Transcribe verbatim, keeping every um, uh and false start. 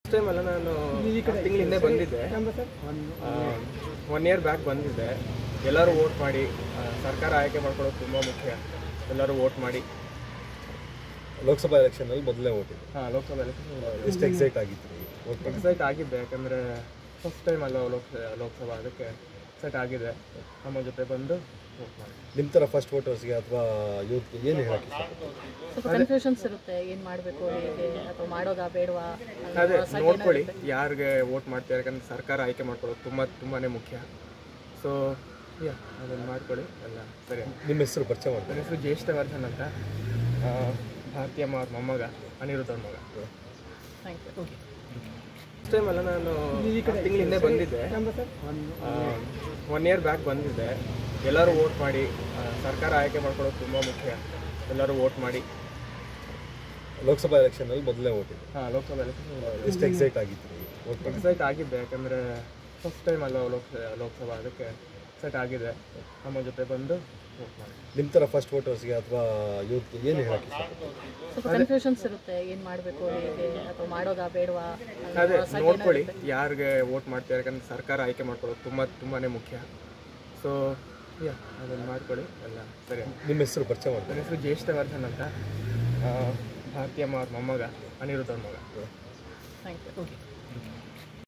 Time ಅಲ್ಲ, ನಾನು ತಿಂಗಳ ಹಿಂದೆ ಬಂದಿದ್ದೆ. ಒನ್ ಇಯರ್ ಬ್ಯಾಕ್ ಬಂದಿದ್ದೆ. ಎಲ್ಲರೂ ವೋಟ್ ಮಾಡಿ, ಸರ್ಕಾರ ಆಯ್ಕೆ ಮಾಡ್ಕೊಳ್ಳೋದು ತುಂಬ ಮುಖ್ಯ. ಎಲ್ಲರೂ ವೋಟ್ ಮಾಡಿ. ಲೋಕಸಭಾ ಎಲೆಕ್ಷನಲ್ಲಿ ಮೊದಲನೇ ವೋಟ್ ಇದೆ. ಹಾಂ, ಲೋಕಸಭಾ ಎಲೆಕ್ಷನ್ ಎಷ್ಟು ಎಕ್ಸೈಟ್ ಆಗಿತ್ತು? ಎಕ್ಸೈಟ್ ಆಗಿದ್ದೆ, ಯಾಕಂದರೆ ಫಸ್ಟ್ ಟೈಮ್ ಅಲ್ಲ ಲೋಕ ಲೋಕಸಭಾ ಅದಕ್ಕೆ ಎಕ್ಸೈಟ್ ಆಗಿದೆ. ನಮ್ಮ ಜೊತೆ ಬಂದು ವೋಟ್ ಮಾಡಿ. ನಿಮ್ಮ ಥರ ಫಸ್ಟ್ ವೋಟರ್ಸ್ಗೆ ಅಥವಾ ಯೂತ್ ಏನು ಹೇಳಕ್ಕೆ ಸ್ವಲ್ಪ ಕನ್ಫ್ಯೂಷನ್ಸ್ ಇರುತ್ತೆ, ಏನು ಮಾಡಬೇಕು, ಹೇಗೆ ಅಥವಾ ಮಾಡೋದಾ ಬೇಡವಾ? ಅದೇ ನೋಡ್ಕೊಳ್ಳಿ ಯಾರಿಗೆ ವೋಟ್ ಮಾಡ್ತೀರಾ, ಯಾಕಂದರೆ ಸರ್ಕಾರ ಆಯ್ಕೆ ಮಾಡ್ಕೊಳ್ಳೋದು ತುಂಬ ತುಂಬಾ ಮುಖ್ಯ. ಸೊ ಯಾ ಅದನ್ನು ಮಾಡ್ಕೊಳ್ಳಿ, ಎಲ್ಲ ಸರಿ. ನಿಮ್ಮ ಹೆಸರು ಪರಿಚಯ ಮಾಡ್ತಾರೆ? ನನ್ನ ಹೆಸರು ಜ್ಯೇಷ್ಠವರ್ಧನ್ ಅಂತ, ಭಾರತೀಯಮ್ಮ ಅವ್ರ ಮೊಮ್ಮಗ, ಅನಿರುದ್ಧ ಅವ್ರ ಮಗ. Thank you. ಫಸ್ಟ್ ಟೈಮ್ ಅಲ್ಲ, ನಾನು ತಿಂಗಳ ಹಿಂದೆ ಬಂದಿದ್ದೆ. ಒನ್ ಇಯರ್ ಬ್ಯಾಕ್ ಬಂದಿದ್ದೆ. ಎಲ್ಲರೂ ವೋಟ್ ಮಾಡಿ, ಸರ್ಕಾರ ಆಯ್ಕೆ ಮಾಡ್ಕೊಳ್ಳೋದು ತುಂಬ ಮುಖ್ಯ. ಎಲ್ಲರೂ ವೋಟ್ ಮಾಡಿ. ಲೋಕಸಭಾ ಎಲೆಕ್ಷನಲ್ಲಿ ಮೊದಲನೇ ವೋಟ್ ಇದೆ. ಹಾಂ, ಲೋಕಸಭಾ ಎಲೆಕ್ಷನ್ ಎಷ್ಟು ಎಕ್ಸೈಟ್ ಆಗಿತ್ತು? ಎಕ್ಸೈಟ್ ಆಗಿದ್ದೆ, ಯಾಕಂದರೆ ಫಸ್ಟ್ ಟೈಮ್ ಅಲ್ಲ ಲೋಕ ಲೋಕಸಭಾ ಅದಕ್ಕೆ ಎಕ್ಸೈಟ್ ಆಗಿದೆ. ನಮ್ಮ ಜೊತೆ ಬಂದು ವೋಟ್ ಮಾಡಿ. ನಿಮ್ಮ ಥರ ಫಸ್ಟ್ ವೋಟರ್ಸ್ಗೆ ಅಥವಾ ಯೂತ್ ಏನು ಹೇಳಕ್ಕೆ ಸ್ವಲ್ಪ ಕನ್ಫ್ಯೂಷನ್ಸ್ ಇರುತ್ತೆ, ಏನು ಮಾಡಬೇಕು, ಹೇಗೆ ಅಥವಾ ಮಾಡೋದಾ ಬೇಡವಾ? ಅದೇ ನೋಡ್ಕೊಳ್ಳಿ ಯಾರಿಗೆ ವೋಟ್ ಮಾಡ್ತೀರಾ, ಯಾಕಂದರೆ ಸರ್ಕಾರ ಆಯ್ಕೆ ಮಾಡ್ಕೊಳ್ಳೋದು ತುಂಬ ತುಂಬಾ ಮುಖ್ಯ. ಸೊ ಯಾ ಅದನ್ನು ಮಾಡ್ಕೊಳ್ಳಿ, ಎಲ್ಲ ಸರಿ. ನಿಮ್ಮ ಹೆಸರು ಪರಿಚಯ ಮಾಡ್ತಾರೆ? ನನ್ನ ಹೆಸರು ಜ್ಯೇಷ್ಠವರ್ಧನ್ ಅಂತ, ಭಾರತೀಯಮ್ಮ ಅವ್ರ ಮೊಮ್ಮಗ, ಅನಿರುದ್ಧ ಅವ್ರ ಮಗ. Thank you.